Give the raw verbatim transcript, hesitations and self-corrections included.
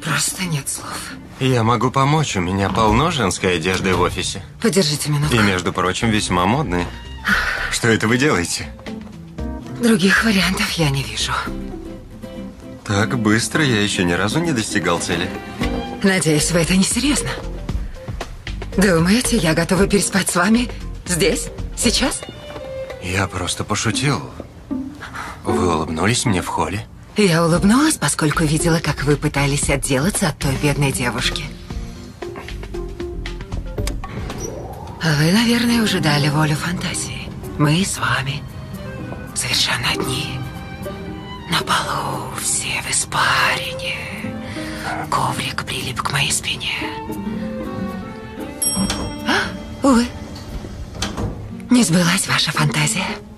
просто нет слов. Я могу помочь. У меня полно женской одежды в офисе. Подержите минутку. И, между прочим, весьма модные. Что это вы делаете? Других вариантов я не вижу. Так быстро я еще ни разу не достигал цели. Надеюсь, вы это не серьезно. Думаете, я готова переспать с вами здесь, сейчас? Я просто пошутил. Вы улыбнулись мне в холле? Я улыбнулась, поскольку видела, как вы пытались отделаться от той бедной девушки. Вы, наверное, уже дали волю фантазии. Мы с вами совершенно одни. На полу все в испарине. Коврик прилип к моей спине. А, увы, не сбылась ваша фантазия.